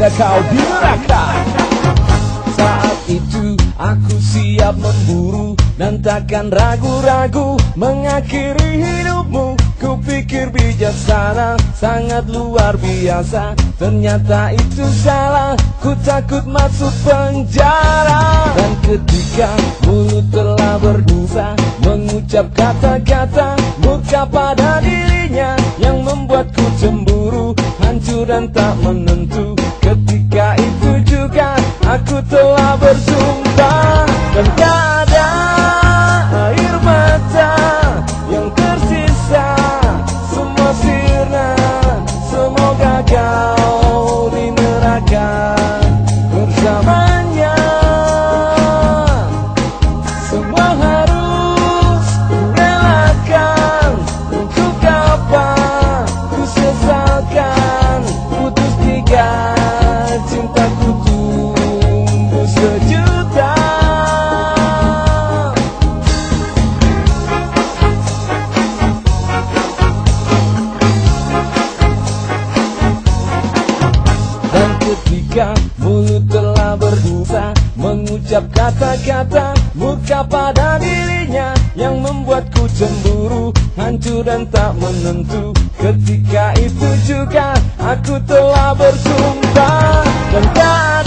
ada kau di neraka. Saat itu aku siap memburu dan takkan ragu-ragu mengakhiri hidupmu. Kupikir bijaksana, sangat luar biasa, ternyata itu salah. Ku takut masuk penjara. Dan ketika mulut telah berdosa, mengucap kata-kata murka pada dirinya, yang membuatku cemburu, hancur dan tak menentu. Ketika itu juga aku telah bersumpah, dan tak ada air mata yang tersisa, semua sirna. Semoga kau di neraka bersamanya. Semua harus kurelakan, untuk apa ku sesalkan. Putus tiga, cintaku tumbuh sejuta. Dan ketika mulut telah berdosa, mengucap kata-kata murka pada dirinya, yang membuatku cemburu, hancur dan tak menentu. Ketika itu juga aku telah bersumpah, dan tak